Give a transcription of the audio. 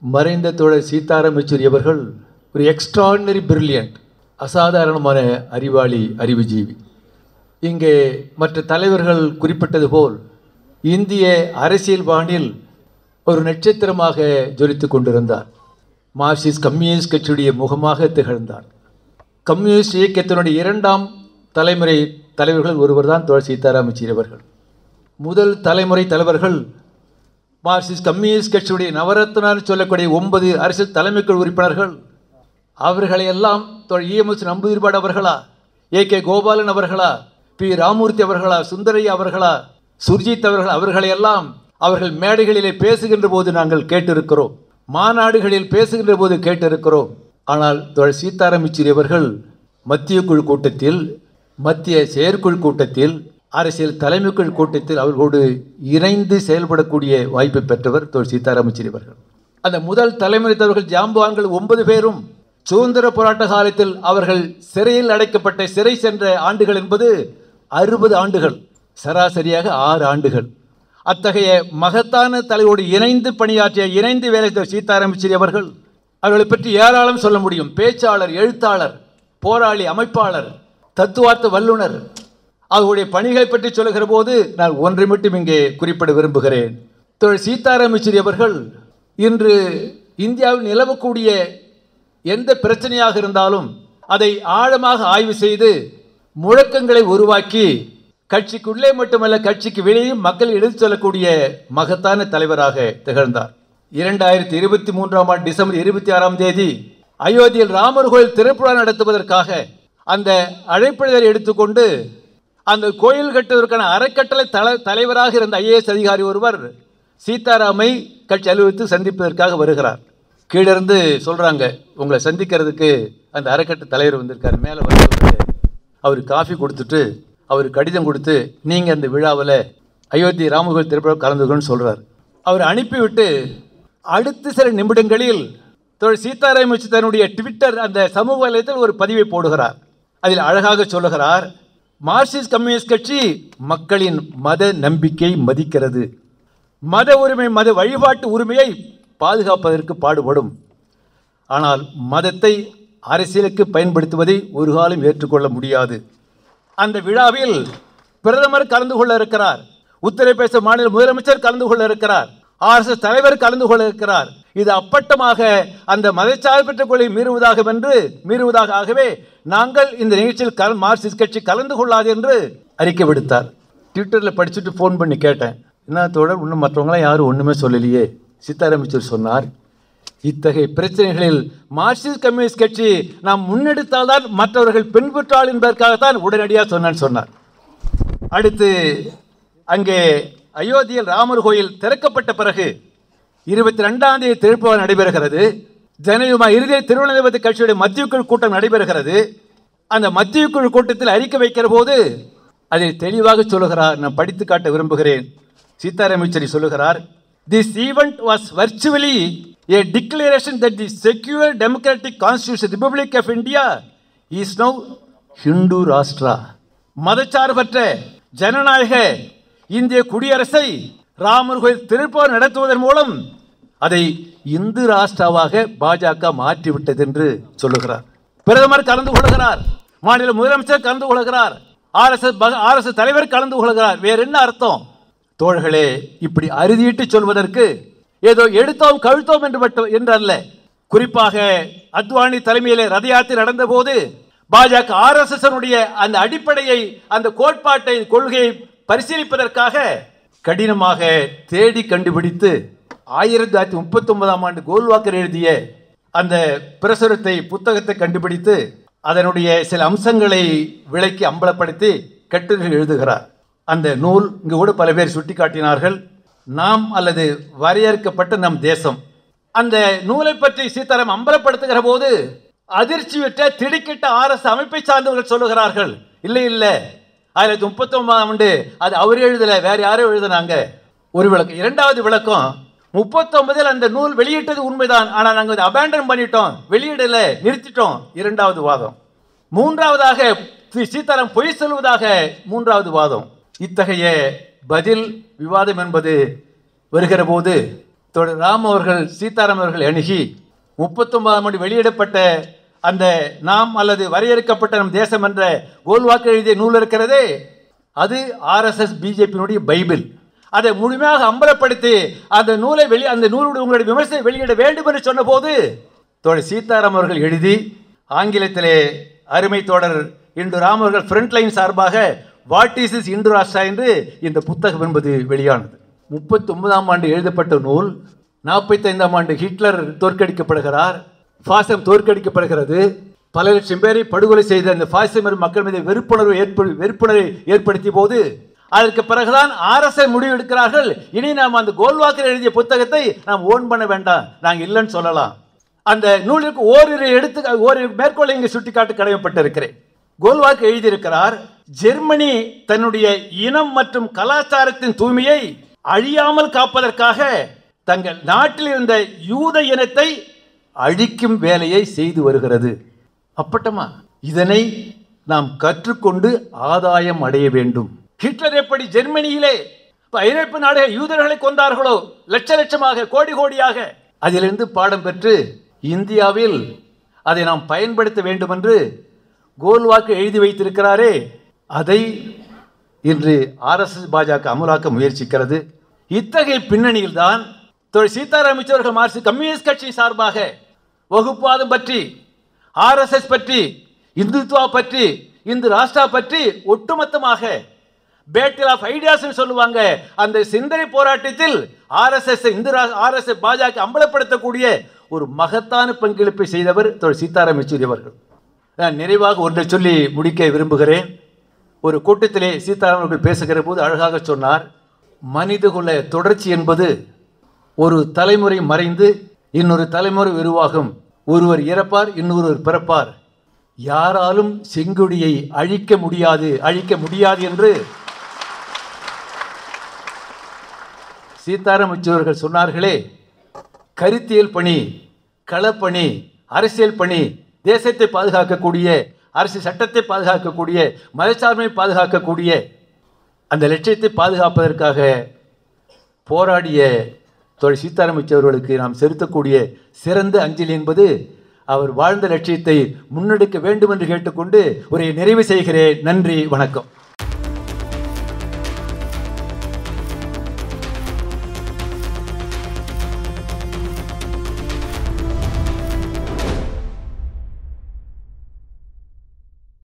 மறைந்த தோழர் சீதாராம் யெச்சூரி அவர்கள் ஒரு எக்ஸ்ட்ராடினரி பிரில்லியன்ட், அசாதாரணமான அறிவாளி, அறிவுஜீவி. இங்கே மற்ற தலைவர்கள் குறிப்பிட்டது போல் இந்திய அரசியல் வானில் ஒரு நட்சத்திரமாக ஜொலித்து கொண்டிருந்தார். மார்க்சிஸ்ட் கம்யூனிஸ்ட் கட்சியுடைய முகமாக திகழ்ந்தார். கம்யூனிஸ்ட் இயக்கத்தினுடைய இரண்டாம் தலைமுறை தலைவர்கள் ஒருவர் தான் தோழர் சீதாராம் யெச்சூரி அவர்கள். முதல் தலைமுறை தலைவர்கள் மார்க்சிஸ்ட் கம்யூனிஸ்ட் கட்சியுடைய நவரத்னான்னு சொல்லக்கூடிய 9 அரசியல் தலைமைக்குழு உறுப்பினர்கள். அவர்களையெல்லாம் தோழர் EMS Namboodiripad அவர்களா, AK Gopalan அவர்களா, P Ramurthy அவர்களா, Sundaraiah அவர்களா, Surjith அவர்களையெல்லாம் அவர்கள் மேடைகளிலே பேசுகின்ற போது நாங்கள் கேட்டிருக்கிறோம், மாநாடுகளில் பேசுகின்ற போது கேட்டிருக்கிறோம். ஆனால் தோழர் சீதாராம் யெச்சூரி அவர்கள் மத்திய குழு கூட்டத்தில், மத்திய செயற்குழு கூட்டத்தில், அரசியல் தலைமைக்குழு கூட்டத்தில் அவர்களோடு இணைந்து செயல்படக்கூடிய வாய்ப்பை பெற்றவர் தோழர் சீதாராம் யெச்சூரி அவர்கள். அந்த முதல் தலைமுறை தலைவர்கள் ஜாம்பவான்கள் 9 பேரும் சுதந்திர போராட்ட காலத்தில் அவர்கள் சிறையில் அடைக்கப்பட்ட, சிறை சென்ற ஆண்டுகள் என்பது 60 ஆண்டுகள், சராசரியாக 6 ஆண்டுகள். அத்தகைய மகத்தான தலைவோடு இணைந்து பணியாற்றிய, இணைந்து வேலை செய்த சீதாராம் யெச்சூரி அவர்கள், அவர்களை பற்றி ஏராளம் சொல்ல முடியும். பேச்சாளர், எழுத்தாளர், போராளி, அமைப்பாளர், தத்துவார்த்த வல்லுனர். அவர்களுடைய பணிகளை பற்றி சொல்லுகிற போது நான் ஒன்றை மட்டும் இங்கே குறிப்பிட விரும்புகிறேன். தோழர் சீதாராம் யெச்சூரி அவர்கள் இன்று இந்தியாவில் நிலவக்கூடிய எந்த பிரச்சனையாக இருந்தாலும் அதை ஆழமாக ஆய்வு செய்து முழக்கங்களை உருவாக்கி கட்சிக்குள்ளே மட்டுமல்ல கட்சிக்கு வெளியே மக்கள் எடுத்து சொல்லக்கூடிய மகத்தான தலைவராக திகழ்ந்தார். 2023ஆம் ஆண்டு டிசம்பர் 26ஆம் தேதி அயோத்தியில் ராமர் கோயில் திறப்புழா நடத்துவதற்காக அந்த அழைப்பிதழை எடுத்துக்கொண்டு அந்த கோயில் கட்டுவதற்கான அறக்கட்டளை தலைவராக இருந்த IAS அதிகாரி ஒருவர் சீதாராமை கட்சி அலுவலகத்தில் சந்திப்பதற்காக வருகிறார். கீழிருந்து சொல்கிறாங்க, உங்களை சந்திக்கிறதுக்கு அந்த அறக்கட்டளை தலைவர் வந்திருக்கார். மேலே வந்து அவர் காஃபி கொடுத்துட்டு அவர் கடிதம் கொடுத்து நீங்கள் அந்த விழாவில் அயோத்தி ராமர் கோயில் திறப்புழா கலந்துக்கணும்னு சொல்கிறார். அவர் அனுப்பிவிட்டு அடுத்த சில நிமிடங்களில் தோழர் சீதாராம் யெச்சூரி தன்னுடைய ட்விட்டர் அந்த சமூக வலையத்தில் ஒரு பதிவை போடுகிறார். அதில் அழகாக சொல்லுகிறார், மார்க்சிஸ்ட் கம்யூனிஸ்ட் கட்சி மக்களின் மத நம்பிக்கை மதிக்கிறது, மத உரிமை, மத வழிபாட்டு உரிமையை பாதுகாப்பதற்கு பாடுபடும். ஆனால் மதத்தை அரசியலுக்கு பயன்படுத்துவதை ஒரு காலம் ஏற்றுக்கொள்ள முடியாது. அந்த விழாவில் பிரதமர் கலந்து கொள்ள இருக்கிறார், உத்தரப்பிரதேச மாநில முதலமைச்சர் கலந்து கொள்ள இருக்கிறார், RSS தலைவர் கலந்து கொள்ள இருக்கிறார். இது அப்பட்டமாக அந்த மதச்சார்பற்ற கொள்கை மீறுவதாகவே நாங்கள் இந்த நிகழ்ச்சியில் மார்க்சிஸ்ட் கட்சி கலந்து கொள்ளாது என்று அறிக்கை விடுத்தார். ட்விட்டரில் படிச்சுட்டு ஃபோன் பண்ணி கேட்டேன், என்ன தோழர், இன்னும் மற்றவங்களாம் யாரும் ஒன்றுமே சொல்லலையே. சீதாராம் யெச்சூரி சொன்னார், இத்தகைய பிரச்சனைகளில் மார்க்சிஸ்ட் கம்யூனிஸ்ட் கட்சி நாம் முன்னெடுத்தால்தான் மற்றவர்கள் பின்பற்றால் என்பதற்காகத்தான் உடனடியாக சொன்னார். அடுத்து அங்கே அயோத்தியில் ராமர் கோயில் திறக்கப்பட்ட பிறகு 22ஆம் தேதி திறப்பு நடைபெறுகிறது. ஜனவரி இறுதியில் திருவனந்தபுரத்து கட்சியுடைய மத்திய குழு கூட்டம் நடைபெறுகிறது. அந்த மத்திய குழு கூட்டத்தில் அறிக்கை வைக்கிற போது அதை தெளிவாக சொல்லுகிறார். நான் படித்து காட்ட விரும்புகிறேன். சீதாராம் யெச்சூரி சொல்லுகிறார், this event was virtually a declaration that the secular democratic constitution Republic of India is now Hindu Rashtra. மதச்சார்பற்ற ஜனநாயக இந்திய குடியரசை ராமர் கோயில் திறப்பு நடத்துவதன் மூலம் அதை இந்து ராஷ்டிராவாக பாஜக மாற்றிவிட்டது என்று சொல்லுகிறார். பிரதமர் கலந்து கொள்கிறார், மாநில முதலமைச்சர் கலந்து கொள்கிறார், RSS தலைவர் கலந்து கொள்கிறார். வேற என்ன அர்த்தம் தோழர்களே? இப்படி அறுதியிட்டு சொல்வதற்கு ஏதோ எடுத்தோம் கழுத்தோம் என்று அல்ல. குறிப்பாக அத்வானி தலைமையிலே ரத யாத்திரை நடந்த போது பாஜக RSS அந்த அடிப்படையை, அந்த கோட்பாட்டை, கொள்கையை பரிசீலிப்பதற்காக கடினமாக தேடி கண்டுபிடித்து 1939ஆம் ஆண்டு கோல்வாக்கர் எழுதிய அந்த பிரசுரத்தை, புத்தகத்தை கண்டுபிடித்து அதனுடைய சில அம்சங்களை விளக்கி அம்பலப்படுத்தி கட்டுரைகள் எழுதுகிறார். அந்த நூல் இங்கு கூட பல பேர் சுட்டி காட்டினார்கள், நாம் அல்லது வரையறுக்கப்பட்ட நம் தேசம். அந்த நூலை பற்றி சீதாராம் அம்பலப்படுத்துகிற போது அதிர்ச்சி விட்ட திடுக்கிட்ட RSS அமைப்பை சார்ந்தவர்கள் சொல்லுகிறார்கள், இல்லை 1939ஆம் ஆண்டு அது அவர் எழுதல, வேற யாரோ எழுதினாங்க. ஒரு விளக்கம். இரண்டாவது விளக்கம், 39இல் அந்த நூல் வெளியிட்டது உண்மைதான், ஆனால் நாங்கள் அதை அபேண்டன் பண்ணிட்டோம், வெளியிடல, நிறுத்திட்டோம். இரண்டாவது வாதம். மூன்றாவதாக சீதாராம் பொய் சொல்வதாக மூன்றாவது வாதம். இத்தகைய பதில் விவாதம் என்பது வருகிற போது ராம் அவர்கள் சீதாராம் அவர்கள் அணுகி 39ஆம் ஆண்டு வெளியிடப்பட்ட அந்த நாம் அல்லது வரையறுக்கப்பட்ட நம் தேசம் என்ற கோல்வாக்கு எழுதிய நூல் இருக்கிறதே, அது ஆர்எஸ்எஸ் பிஜேபியினுடைய பைபிள். அதை முழுமையாக அம்பலப்படுத்தி அந்த நூலுடைய உங்களுடைய விமர்சனம் வெளியிட வேண்டும் என்று சொன்ன போது தோழர் சீதாராம் அவர்கள் எழுதி ஆங்கிலத்திலே அருமை தோழர் இந்து ராம் அவர்கள் ஃப்ரண்ட் லைன் சார்பாக what is is Hindu Rashtra என்று இந்த புத்தகம் என்பது வெளியானது. 39ஆம் ஆண்டு எழுதப்பட்ட நூல். 45ஆம் ஆண்டு ஹிட்லர் தோற்கடிக்கப்படுகிறார், பாசம் தோற்கடிக்கப்படுகிறது. பல லட்சம் பேரை படுகொலை செய்த அந்த பாசிசம் மக்கள் மீது வெறுப்புணர்வை ஏற்படுத்திய போது அதற்கு பிறகுதான் அரசை முடிவு எடுக்கிறார்கள், இனி நாம் அந்த கோல்வாக்கர் எழுதிய புத்தகத்தை நாம் ஓன் பண்ண வேண்டாம், நாங்கள் இல்லைன்னு சொல்லலாம். அந்த நூலுக்கு ஓரிரு மேற்கோளை இங்கு சுட்டிக்காட்டு கடமைப்பட்டிருக்கிறேன். கோல்வாக்கு எழுதியிருக்கிறார், ஜெர்மனி தன்னுடைய இனம் மற்றும் கலாச்சாரத்தின் தூய்மையை அழியாமல் காப்பதற்காக தங்கள் நாட்டில் இருந்த யூத இனத்தை அழிக்கும் வேலையை செய்து வருகிறது. அப்பட்டமா இதனை நாம் கற்றுக்கொண்டு ஆதாயம் அடைய வேண்டும். ஹிட்லர் எப்படி ஜெர்மனியிலே ஐரோப்பிய நாடுகள் யூதர்களை கொண்டார்களோ லட்ச லட்சமாக கோடி கோடியாக, அதிலிருந்து பாடம் பெற்று இந்தியாவில் அதை நாம் பயன்படுத்த வேண்டும் என்று கோல்வாக்கு எழுதி வைத்திருக்கிறாரே, அதை இன்று ஆர்எஸ்எஸ் பாஜக அமலாக்க முயற்சிக்கிறது. இத்தகைய பின்னணியில் தான் சீதாராம் அவர்கள் மார்க்சிஸ்ட் கம்யூனிஸ்ட் கட்சி சார்பாக வகுப்புவாதம் பற்றி, ஆர்எஸ்எஸ் பற்றி, இந்துத்துவா பற்றி, இந்து ராஷ்டிரா பற்றி ஒட்டுமொத்தமாக பேட்டில் ஆஃப் ஐடியாஸ் சொல்லுவாங்க. அந்த சிந்தனை போராட்டத்தில் ஆர்எஸ்எஸ் பாஜக அம்பலப்படுத்தக்கூடிய ஒரு மகத்தான பங்களிப்பை செய்தவர் சீதாராம் யெச்சூரி அவர்கள். நான் நிறைவாக ஒன்றை சொல்லி முடிக்க விரும்புகிறேன். ஒரு கூட்டத்திலே சீதாராம் அவர்கள் பேசுகிற போது அழகாக சொன்னார், மனிதகுல தொடர்ச்சி என்பது ஒரு தலைமுறை மறைந்து இன்னொரு தலைமுறை உருவாகும். ஒருவர் இறப்பார், இன்னொருவர் பிறப்பார். யாராலும் செங்கொடியை அழிக்க முடியாது என்று சீதாராம் யெச்சூரி அவர்கள் சொன்னார்களே. கருத்தியல் பணி, களப்பணி, அரசியல் பணி, தேசத்தை பாதுகாக்கக்கூடிய, அரசியல் சட்டத்தை பாதுகாக்கக்கூடிய, மதச்சார்பை பாதுகாக்கக்கூடிய அந்த லட்சியத்தை பாதுகாப்பதற்காக போராடிய தோழர் சீதாராம் யெச்சூரி அவர்களுக்கு நாம் செலுத்தக்கூடிய சிறந்த அஞ்சலி என்பது அவர் வாழ்ந்த லட்சியத்தை முன்னெடுக்க வேண்டும் என்று கேட்டுக்கொண்டு உரையை நிறைவு செய்கிறேன். நன்றி, வணக்கம்.